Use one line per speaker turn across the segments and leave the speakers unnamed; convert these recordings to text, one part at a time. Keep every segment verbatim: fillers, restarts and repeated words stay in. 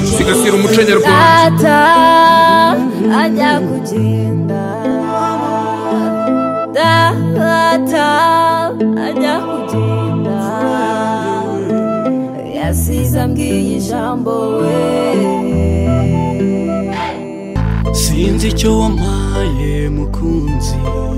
sigasira umuco nyarwanda
ajya kugenda data ajya kugenda yasize ambwiye ijambo we
sinzi icyo wampaye mukunzi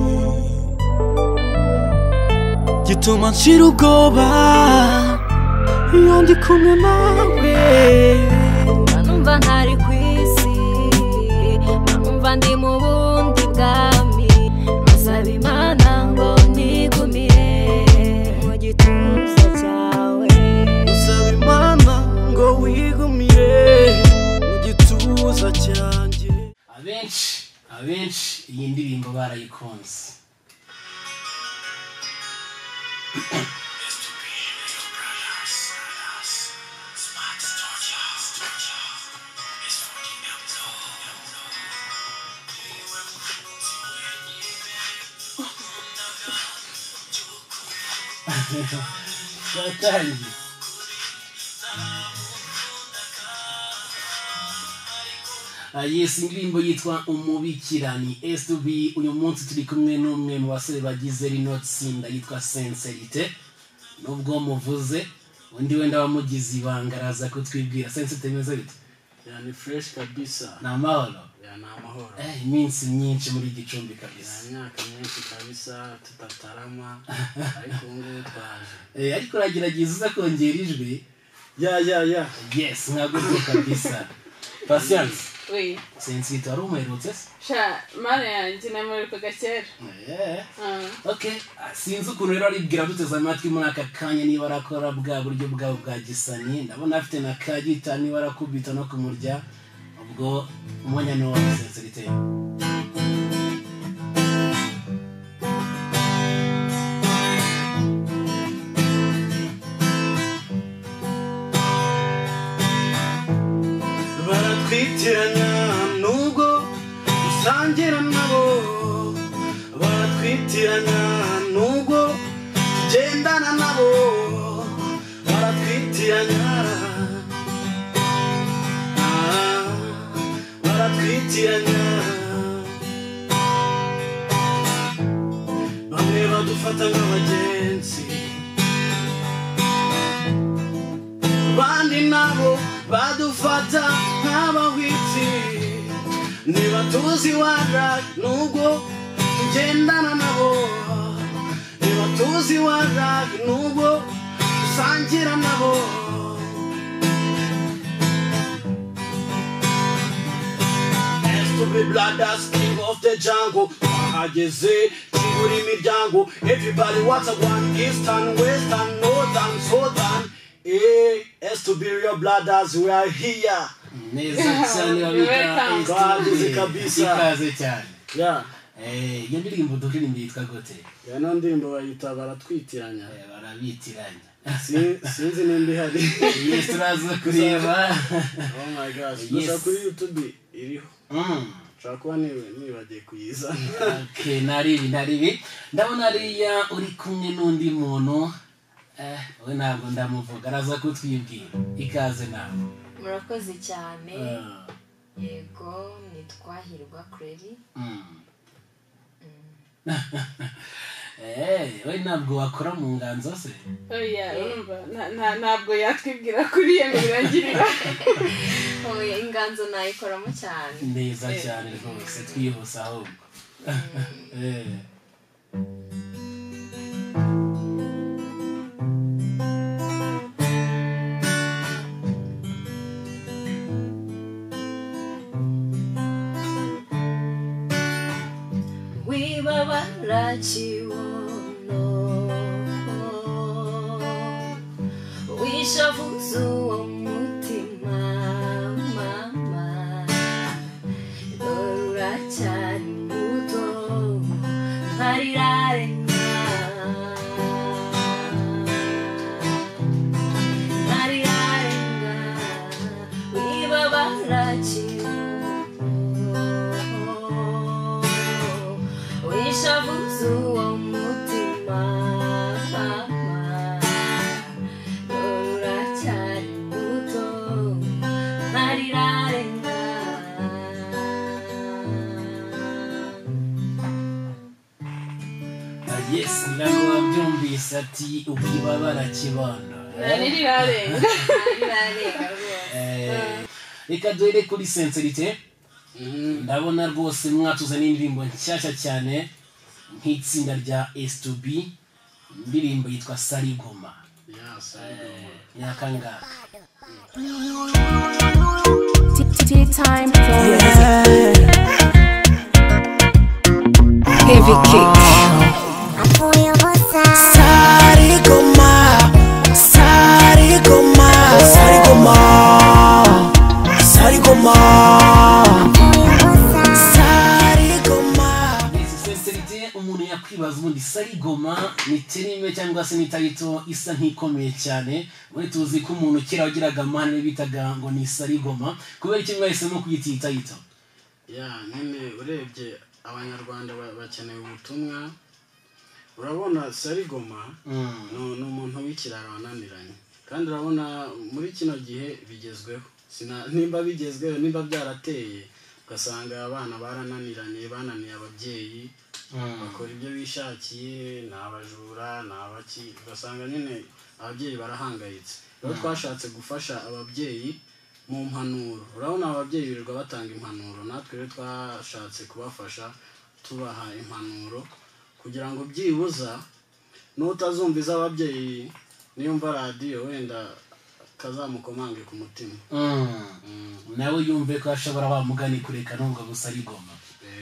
gituma nshira ubwoba iyo ndi kumwe nawe
numva ntari ku isi numva ndi mu bundi bwami nsaba Imana ngo nigumire mu gituza cyawe
nsaba Imana ngo wigumire mu gituza cyanjye
abenshi abenshi iyi ndirimbo barayikunze Satangi Yes, indirimbo yitwa Umubikira ni S two B. Uyu munsi turi kumwe n'umwe mu basore bagize rino tsinda yitwa Sincerité. Nubwo muvuze undi wenda wamugize ibanga araza kutwibwira. Sincerité imeze bite?
Yani fresh kabisa.
Na mahoro.
Ya na mahoro.
Eh, iminsi myinshi muri Gicumbi kabisa.
Imyaka myinshi kabisa tutatarama ariko ngo twaje.
Eh, ariko uragerageza uza kongera ijwi.
Ya ya ya.
Yes, nkagutu kabisa. Patience.
Oui.
Sincerité wari umuherutse?
Sha, mane yanjye namuherukaga kera.
Yeah.
Uh.
Okay, sinzi ukuntu rero aribwira duteze amatwi muri aka kanya niba arakora bwa buryo bwawe bwa gisani. Ndabona afite na kagita niba arakubita no kumurya. Ubwo umwanya ni wa Sincerité.
Baratwitiranya nubwo usangira nabo baratwitiranya nubwo tugendana nabo baratwitiranya baratwitiranya bamwe badufata nk'abagenzi abandi nabo badufata nk'abahwitsi niba tuzi wara nubwo tugendana nabo niba tuzi wara nubwo dusangira nabo S two B Brothers, king of the jungle ahageze kibura imiryango everybody what's a one eastern western northern southern. Eh, S two B Real Brothers, we are here.
Neza cyane babita
Baguze kabisa.
Ikaze cyane.
Yeah.
Eh, iyo ndirimbo dukiririmba yitwa gute?
Ya no ndirimbo bayita baratwitiranya.
Eh, barabitiranya.
Sinzi nimba ihari.
Yes, turaza kureba.
Oh my gosh. Gusa kuri YouTube iriho.
Mm.
Chakwa niwe nibagiye kuyizana.
Okay, naribi naribi. Ndabona ariya uri kumwe n'undi muntu. Eh, we ntabwo ndamuvuga araza kutwibwira. Ikaze nawe.
murakoze cyane yego nitwahirwa Clary.
Mm. Eh, we ntabwo wakora mu nganzo se?
Oya, urumva nta ntabwo yatwibwira kuri iyo mirangirira.
Oya, inganzo nayikoramo cyane.
Neza cyane rwose twihuse ahubwo. Eh.
Rachiwono wishavuzu umutima mama dorurachari muto marirarenya marirarenya wibaba rachiwono wishavuzu Mari
yanditse ati ubwibabara kibanda
nirirarenga
nirirarenga rwose
reka duhere kuri Sincerité ndabona rwose mwatuzanye indirimbo nshyashya cyane nk'itsinda rya S two B indirimbo yitwa Sarigoma nyakanga
Tea time yeah. Heavy kick Sarigoma Sarigoma Sarigoma Sarigoma
umuntu yakwibaza ubundi Sarigoma ni terime cyangwa se ni title isa nk'ikomeye cyane muri tuzi ko umuntu kira wagiraga amahane bitaga ngo ni Sarigoma kubera iki mwahisemo kuyita title
ya nyine urebye abanyarwanda bakeneye ubutumwa urabona Sarigoma no no umuntu w'ikiraro wananiranye kandi urabona muri kino gihe bigezweho sina nimba bigezweho nimba byarateye ugasanga abana barananiranye bananiye ababyeyi bakora ibyo bishakiye n'abajura n'abaki ugasanga nyine ababyeyi barahangayitse rero twashatse gufasha ababyeyi mu mpanuro urabona ababyeyi birirwa batanga impanuro natwe rero twashatse kubafasha tubaha impanuro kugira ngo byibuza n'utazumviza ababyeyi niyumva radio wenda kazamukomange ku mutima
nawe yumve ko ashobora bamugani kureka nubwo gusa Sarigoma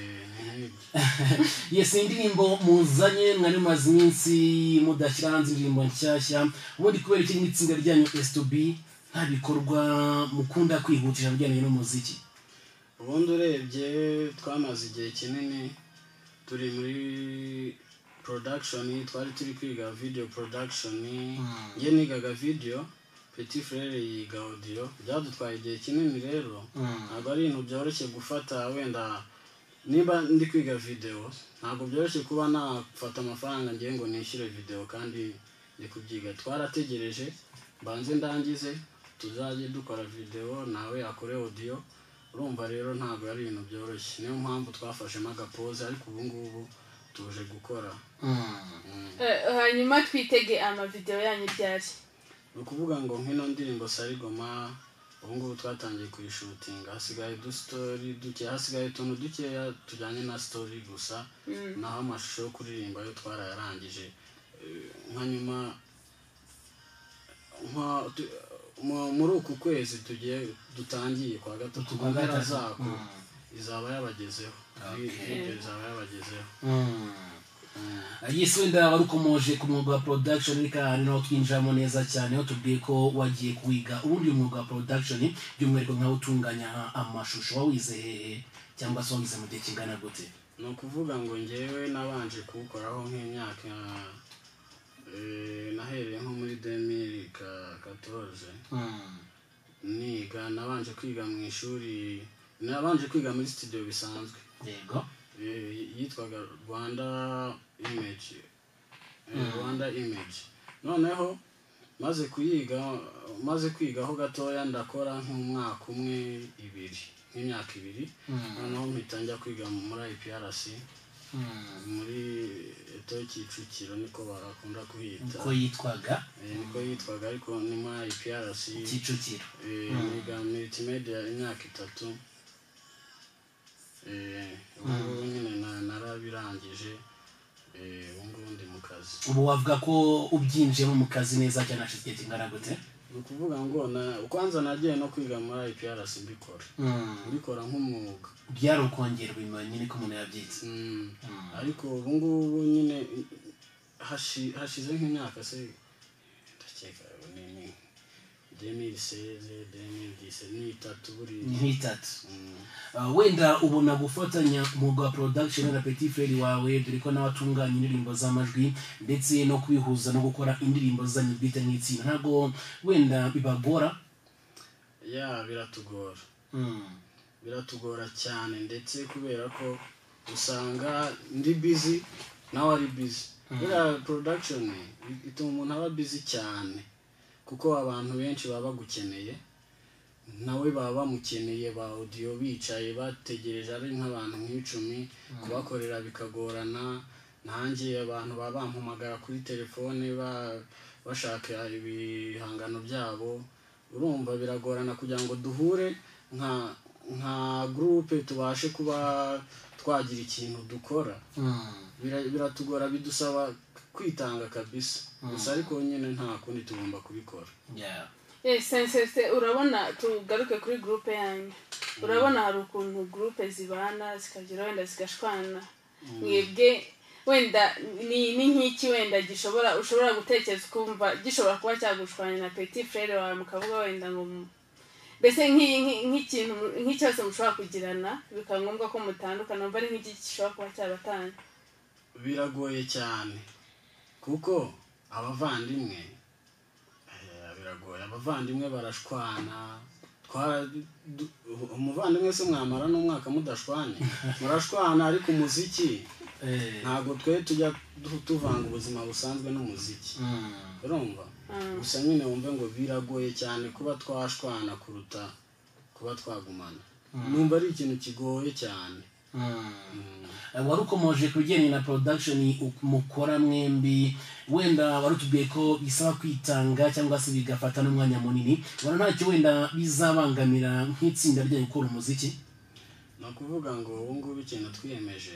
yes indirimbo muzanye mwari maze iminsi mudashyira hanze indirimbo nshyashya ubundi kubera iki n'itsinda ryanyu S two B nta bikorwa mukunda kwihutisha bijyanye n'umuziki
ubundi urebye twamaze igihe kinini turi muri production twari turi kwiga video production nge nigaga video Petit Frere yiga audio byadutwaye igihe kinini rero ntabwo ari ibintu byoroshye gufata wenda niba ndi kwiga video ntabwo byoroshye kuba nafata amafaranga ngiye ngo nishyure video kandi ndi kubyiga twarategereje banze ndangize tuzajye dukora video nawe akore audio urumva rero ntabwo ari ibintu byoroshye niyo mpamvu twafashemo agapoze ariko ubu ngubu tuje gukora
hanyuma twitege ama video yanyu ryari
ukuvuga ngo nkino ndirimbo Sarigoma ubu ngubu twatangiye kuyishutinga hasigaye du story duke hasigaye tuntu dukeya tujyanye na story gusa naho amashusho yo kuririmba yo twarayarangije nka nyuma muri uku kwezi tugiye dutangiye kwa gatatu mpera zako izaba yabagezeho video izaba yabagezeho
Yes wenda warukomoje ku mwuga wa production reka hari no twinjamo neza cyane aho tubwiye ko wagiye kwiga ubundi umwuga wa production by'umwihariko nkaho utunganya amashusho wawize hehe cyangwa se wawize mu gihe kingana gute
no kuvuga ngo ngewe nabanje kuwukoraho nk'imyaka nahereye nko muri deux mille quatorze niga nabanje kwiga mu ishuri nabanje kwiga muri studio bisanzwe
yego
yitwaga Rwanda Image Rwanda Image noneho maze kuyiga maze kwigaho gatoya ndakora nk'umwaka umwe ibiri nk'imyaka ibiri noneho mpita njya kwiga muri I P R C muri eto Kicukiro niko barakunda kuhita
ko yitwaga
niko yitwaga ariko ni muri I P R C
Kicukiro
niga multimedia imyaka itatu ubu nyine narabirangije ubu ndi mu kazi
ubu wavuga ko ubyinjiyemo mu kazi neza cyane ashyize kingana gute
ni ukuvuga ngo kwanza nagiye no kwiga muri I P R C mbikora mbikora nk'umwuga
byari ukongera ubumenyi niko umuntu yabyitse
ariko ubu ngubu nyine hashize nk'imyaka se ndakeka ni deux mille seize deux mille dix-sept ni itatu buri
ni itatu wenda ubona gufatanya umwuga wa production na Petit Frere wawe dore ko n'abatunganya indirimbo z'amajwi ndetse no kwihuza no gukora indirimbo zanyu bwite nk'itsinda ntago wenda bibagora
ya biratugora biratugora cyane ndetse kubera ko usanga ndi busy nawe ari busy buriya production ituma umuntu aba busy cyane kuko abantu benshi baba bagukeneye nawe baba bamukeneye ba audio bicaye bategereje ari nk'abantu nk'icumi kubakorera bikagorana nanjye abantu baba bampamagara kuri telefone bashaka ibihangano byabo urumva biragorana kugira ngo duhure nka nka groupe tubashe kuba twagira ikintu dukora biratugora bidusaba kwitanga kabisa gusa ariko nyine nta kundi tugomba kubikora.
Yeah.
Eh sense urabona tugaruke kuri groupe yanyu. Urabona hari ukuntu groupe zibana zikagira wenda zigashwana. Mwebwe wenda ni ni nk'iki wenda gishobora ushobora gutekereza kumva gishobora kuba cyagushwanya na petit frère wawe mukavuga wenda ngo bese nk'ikintu nk'icyose mushobora kugirana bikangombwa ko mutandukana umva ari nk'iki gishobora kuba cyabatanye.
Biragoye cyane kuko abavandimwe biragoye abavandimwe barashwana twara umuvandimwe se mwamara n'umwaka mudashwanye murashwana ariko umuziki ntabwo twe tujya tuvanga ubuzima busanzwe n'umuziki urumva gusa nyine wumve ngo biragoye cyane kuba twashwana kuruta kuba twagumana numva ari ikintu kigoye cyane.
Warukomoje kujyanye na production mukora mwembi wenda warutubwiye ko bisaba kwitanga cyangwa se bigafata n'umwanya munini wana ntacyo wenda bizabangamira nk'itsinda ryo gukora umuziki.
Nakuvuga ngo ubu ngubu ikintu twiyemeje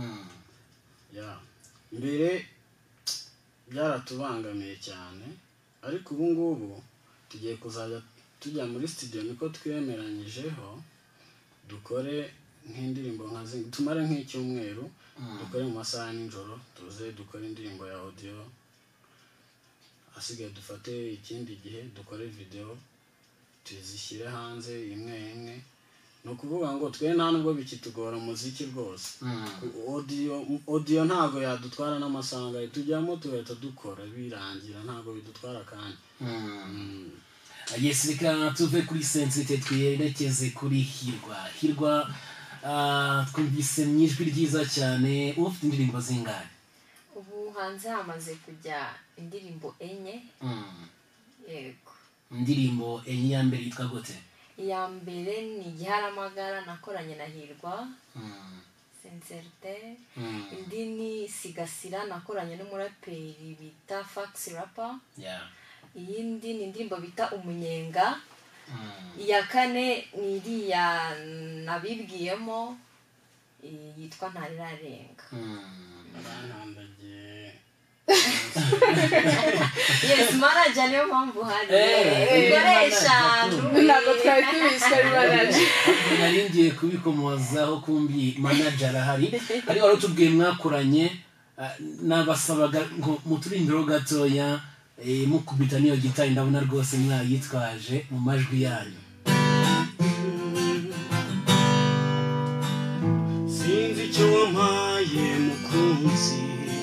ya mbere byaratubangamiye cyane ariko ubu ngubu tugiye kuzajya tujya muri studio niko twemeranyijeho dukore nk'indirimbo nkazi tumare nk'icyumweru dukore mu masaha n'ijoro tuze dukore indirimbo ya audio asigaye dufate ikindi gihe dukore video tuzishyire hanze imwe imwe no kuvuga ngo twe nta nubwo bikitugora umuziki rwose audio audio ntago yadutwara n'amasanga tujyamo tuhita dukora birangira ntago bidutwara kandi.
Yes reka tuve kuri Sensite twiyerekeze kuri Hirwa. Hirwa twumvise mwijwi ryiza cyane ufite indirimbo zingahe?
Ubu hanze hamaze kujya indirimbo enye. Yego.
Indirimbo enye ya mbere yitwa gute?
Ya mbere ni Giharamagara nakoranye na Hirwa. Sensite. Indi ni Sigasira nakoranye n'umuraperi bita Fax Rapper.
Yeah.
Iyindi ni indirimbo bita Umunyenga. Iya kane ni iriya nabibwiyemo yitwa Ntarirarenga. Yes, manager niyo mpamvu hari ukoresha
ntabwo twari tubiswe manager
naringiye kubikomozaho kumbi manager ahari ari wari tubwiye mwakoranye nabasabaga ngo muturindiro gatoya mukubita niyo gitari ndabona rwose mwayitwaje mu majwi yanyu.
Sinzi icyo wampaye mukunzi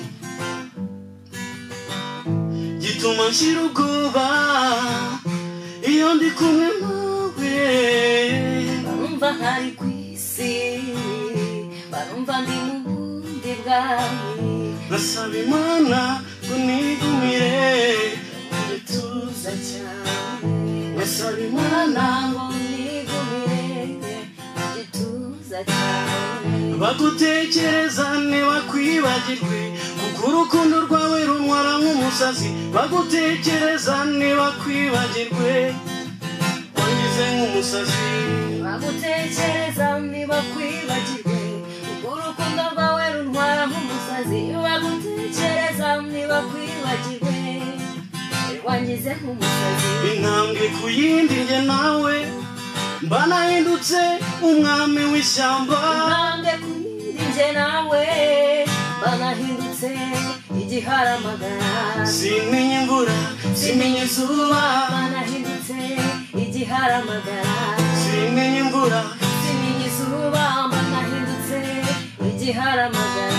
gituma nshira ubwoba iyo ndi kumwe nawe
barumva ntari ku isi barumva ndi mu bundi bwawe
nasaba Imana ngo nigumire
tuza cyane
nasaba Imana
ngo nigumire tuza cyane
bagutekereza ntibakwibagirwe kuko urukundo rwawe runtwara nk'umusazi bagutekereza ntibakwibagirwe wangize nk'umusazi
bagutekereza ntibakwibagirwe kuko urukundo rwawe runtwara nk'umusazi bagutekereza ntibakwibagirwe wangize nk'umusazi
intambwe ku yindi njye nawe mba nahindutse umwami w'ishyamba
intambwe ku yindi njye nawe mba nahindutse igiharamagara
simenya imvura simenya izuba
mba nahindutse igiharamagara
simenya imvura
simenya izuba mba nahindutse igiharamagara.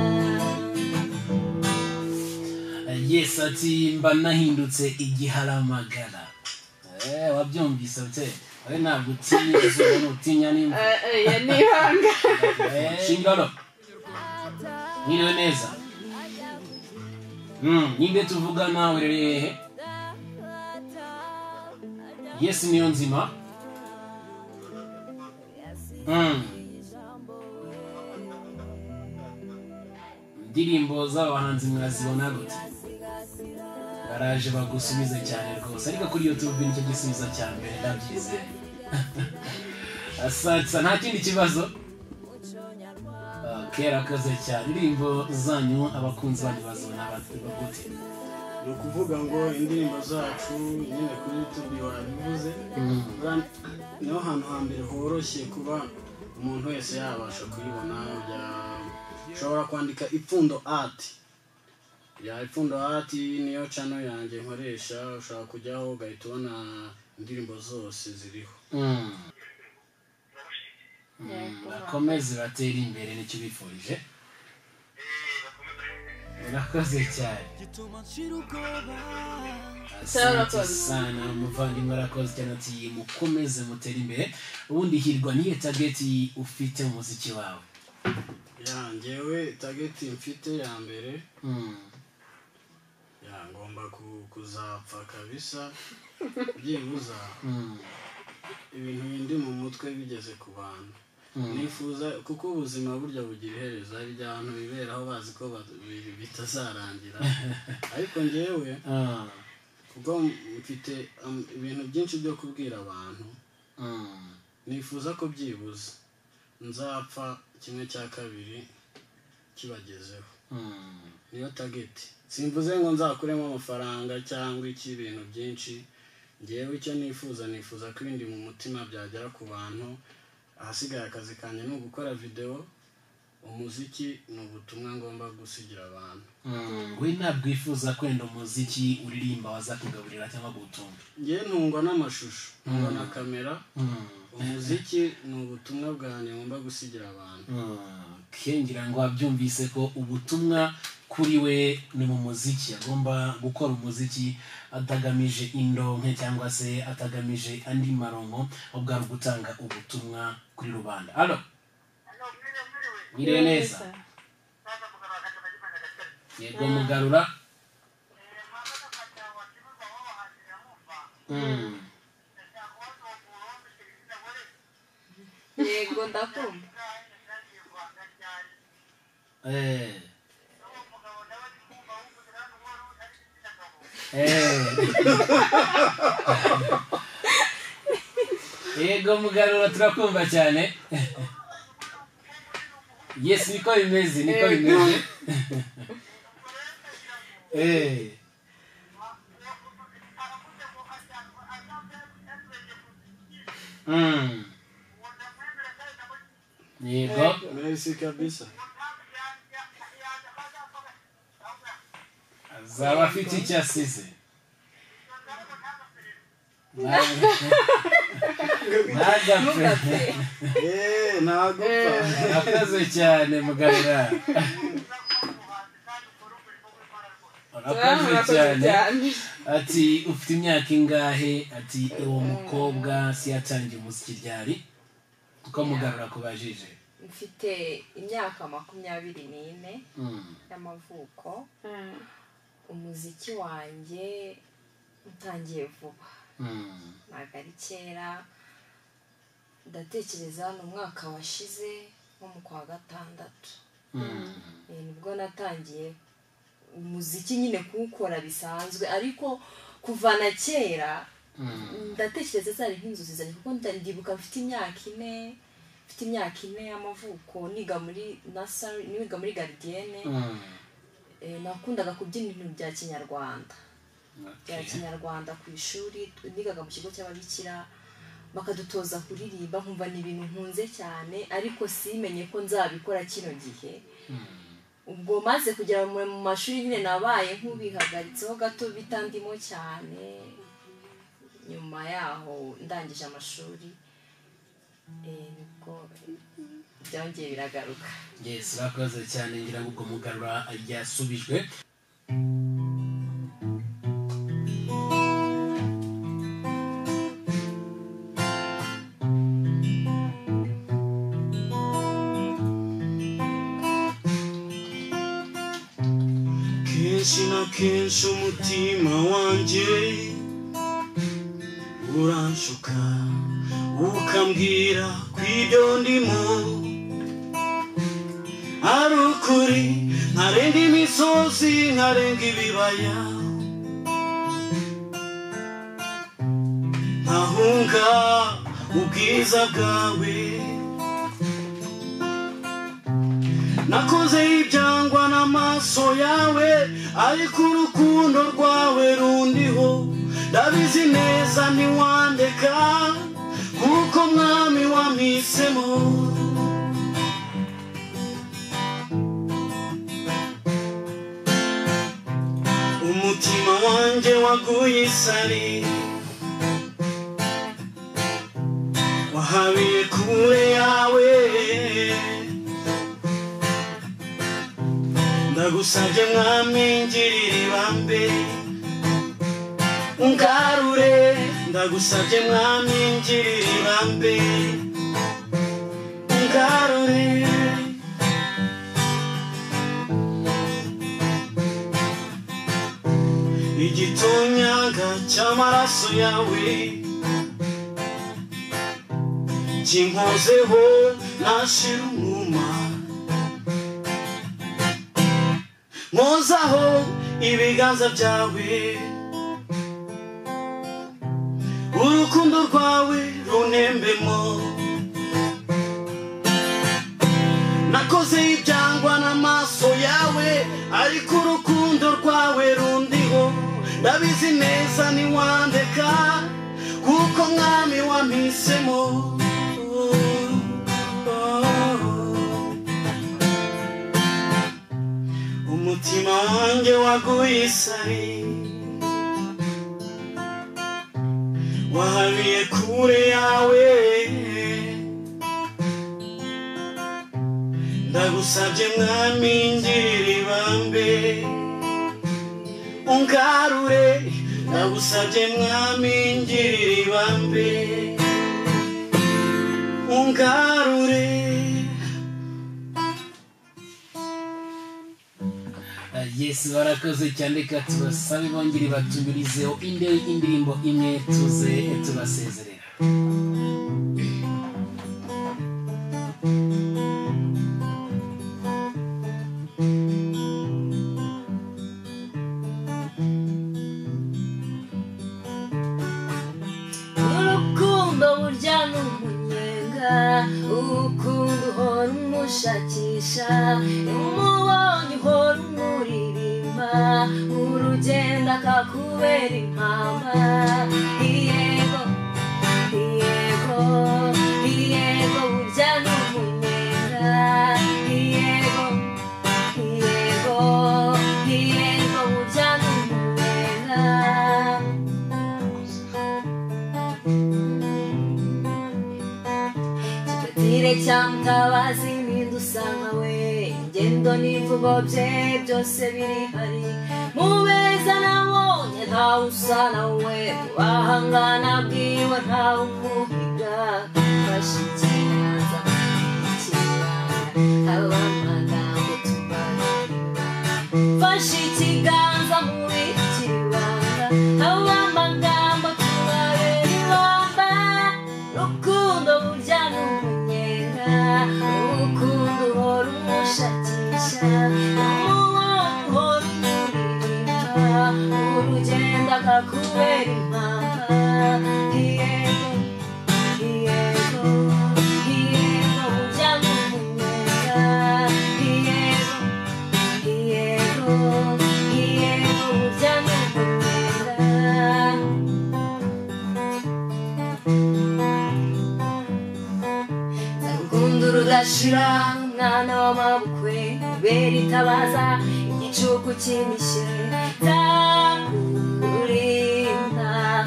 Yes ati mba nahindutse igiharamagara. Eh wabyumvise ute? Ari ntabwo utinya izuba n'utinya n'imvura.
eh ya nihanga
Shingano. Niwe neza. Mm, ninde tuvugana werehe? Yes niyo nzima. Mm. indirimbo z'abahanzi mwazibona gute baraje bagusubize cyane rwose ariko kuri YouTube nicyo gisubizo cya mbere ndabyize asatsa nta kindi kibazo kera kaze cyane indirimbo zanyu abakunzi banyu bazona gute
ni ukuvuga ngo indirimbo zacu nyine kuri YouTube wabivuze niho hantu hambere horoshye kuba umuntu wese yabasha kuyibona ushobora kwandika ipfundo art ya ipfundo art niyo channel yanjye nkoresha ushobora kujyaho ugahita ubona indirimbo zose ziriho
bakomeze batera imbere nicyo bifurije murakoze cyane asante sana umuvandimwe arakoze cyane ati mukomeze mutere imbere ubundi hirwa niye target ufite umuziki wawe
ya njyewe target mfite ya mbere ya ngomba kuzapfa kabisa byibuza ibintu bindi mu mutwe bigeze ku bantu nifuza kuko ubuzima burya bugira iherezo hari abantu biberaho bazi ko bitazarangira ariko njyewe kuko mfite ibintu byinshi byo kubwira abantu nifuza ko byibuze nzapfa kimwe cya kabiri kibagezeho niyo target simvuze ngo nzakuremo amafaranga cyangwa iki ibintu byinshi njyewe icyo nifuza nifuza ko ibindi mu mutima byagera ku bantu ahasigaye akazi kanjye ni ugukora video umuziki ni ubutumwa ngomba gusigira abantu
we ntabwo wifuza kwenda umuziki uririmba waza kugaburira cyangwa gutunga
njye ntungwa n'amashusho ntungwa na kamera umuziki ni ubutumwa bwanjye ngomba gusigira abantu
kengira ngo wabyumvise ko ubutumwa kuri we ni mu muziki agomba gukora umuziki atagamije indonke cyangwa se atagamije andi maronko ahubwo ari gutanga ubutumwa kuri rubanda allo mwiriwe neza yego mugarura
yego ndakumva
eh eh yego mugarura turakumva cyane yes niko bimeze niko bimeze eh mm yego
merci kabisa
zaba afite icyo asize ntagapfe
eee ntagupfa
urakoze cyane mugarura urakoze cyane ati ufite imyaka ingahe ati uwo mukobwa si yatangiye umuziki ryari kuko mugarura kubajije
mfite imyaka makumyabiri n'ine y'amavuko umuziki wanjye utangiye vuba ntabwo ari kera ndatekereza ni umwaka washize nko mu kwa gatandatu nibwo natangiye umuziki nyine kuwukora bisanzwe ariko kuva na kera ndatekereza zari nk'inzozi zanjye kuko ndibuka mfite imyaka ine mfite imyaka ine y'amavuko niga muri nursery niga muri gardienne nakundaga kubyina ibintu bya kinyarwanda bya kinyarwanda ku ishuri nigaga mu kigo cy'ababikira bakadutoza kuririmba nkumva ni ibintu nkunze cyane ariko simenye ko nzabikora kino gihe ubwo maze kugera mu mashuri nyine nabaye nk'ubihagaritseho gato bitandimo cyane nyuma yaho ndangije amashuri nibwo byongeye biragaruka
yes urakoze cyane ngira ngo ubwo mugarura ryasubijwe
kenshi na kenshi umutima wanjye uranshuka ukambwira kw'ibyo ndimo ari ukuri nkarenga imisozi nkarenga ibibaya nkahunga ubwiza bwawe nakoze ibyangwa n'amaso yawe ariko urukundo rwawe rundiho ndabizi neza ntiwandeka kuko mwami wampisemo umutima wanjye waguye isari wahabiye kure yawe ndagusabye mwami ngirira ibambe ungarure ndagusabye mwami ngirira ibambe ungarure igitonyanga cy'amaraso yawe kinkozeho nashira umwuma nkozaho ibiganza byawe urukundo rwawe runembemo nakoze ibyangwa n'amaso yawe ariko urukundo rwawe rundiho ndabizi neza ntiwandeka kuko mwami wampisemo umutima wanjye waguye isari wahabiye kure yawe ndagusabye mwami ngirira ibambe ungarure ndagusabye mwami ngirira ibambe ungarure
Yesu barakoze cyane reka tubasabe bongere batumirizeho indi indirimbo imwe tuze tubasezerera
urukundo burya n'umunyenga urukundo uhora umushakisha umubonye uhora umuririmba urugendo akakubera impamba iyego iyego iyego burya n'umunyenga iyego iyego iyego burya n'umunyenga Kipatire cya Mutabazi nidusanga we ingendo n'imvugo bye byose birihari mu beza nabonye ntawe usa nawe mu bahangana bwiwe ntawe umuhiga fashe ikiganza ikibanga aba amagambo tubarira fashe ikiganza muri kibanga aba amagambo tubarira ibamba rukundo burya n'umunyenga urukundo uhora umushakisha umubonye uhora umuririmba urugendo akakubera impamba iyego iyego iyego burya n'umunyenga iyego iyego iyego burya n'umunyenga urukundo rudashira umwana w'amabukwe ibera itabaza igicuku cy'imishe nzakurinda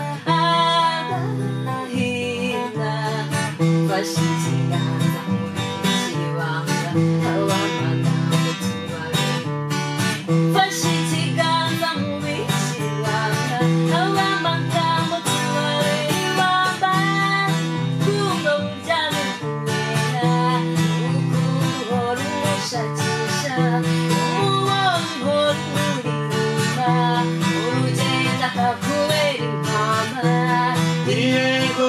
agahinda fashe ikiganza kibanga aba amagambo tubarira fashe ikiganza mu bikibanga aba amagambo tubarira ibamba kundo burya n'umunyenga urukundo uhora umushakisha umubonye uhora umuririmba urugendo akakubera impamba
iyego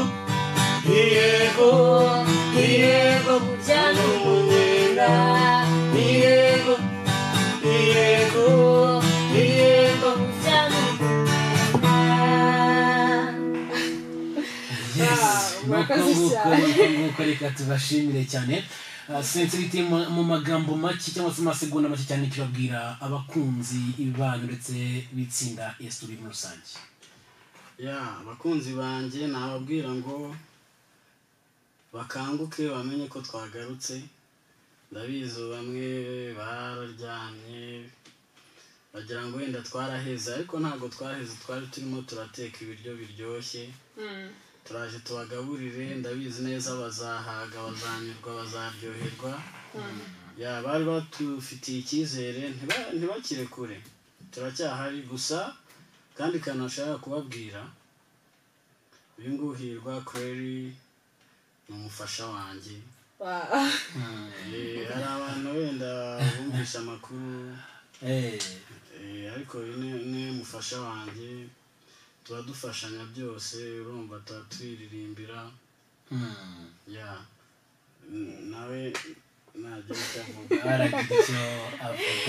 iyego
iyego burya n'umunyenga
iyego
nguko reka tubashimire cyane. Sincerity mu magambo make cyangwa se amasegonda make cyane kirabwira abakunzi banyu ndetse bitsinda S two B muri rusange.
Ya abakunzi banjye nababwira ngo bakanguke bamenye ko twagarutse. Ndabizi bamwe bararyamye bagira ngo wenda twaraheze ariko ntabwo twaraheze, twari turimo turateka ibiryo biryoshye. Turaje tubagaburire, ndabizi neza bazahaga, bazanyurwa, bazaryoherwa. Ya bari batufitiye icyizere ntibakire kure, turacyahari gusa kandi kanashaka kubabwira uyu nguhirwa Clary ni umufasha wanjye. hari abantu wenda bumvisha amakuru ariko ni umufasha wanjye, tuba dufashanya byose, urumva twiririmbira. Ya nawe nagira icyo avuga,
aragira icyo avuga.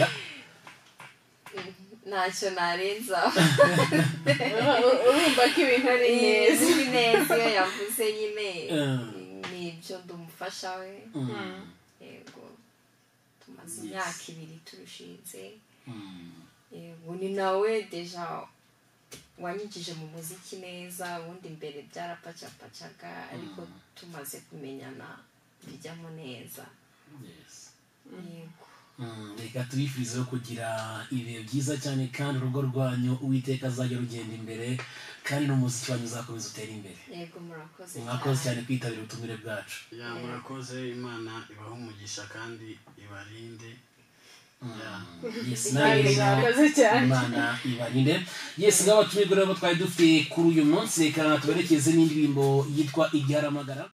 ntacyo narenza.
urumva ko ibintu ari neza
Izi neza iyo yavuze nyine ni ibyo ndumufasha we. Yego tumaze imyaka ibiri turushinze. Yego ni nawe deja wanyigije mu muziki neza, ubundi mbere byarapacapacaga ariko tumaze kumenyana bijyamo neza. Yego
reka tubifurizeho kugira ibihe byiza cyane kandi urugo rwanyu Uwiteka azajya rugenda imbere kandi n'umuziki wanyu uzakomeza utera imbere.
Yego murakoze
mwakoze cyane kwitabira ubutumire bwacu.
Ya murakoze, Imana ibahe umugisha kandi ibarinde.
Yes, Imana ibarinde. Yes, ngaba tumigura abo twari dufite kuri uyu munsi, reka tuberekeze n'indirimbo yitwa Igiharamagara.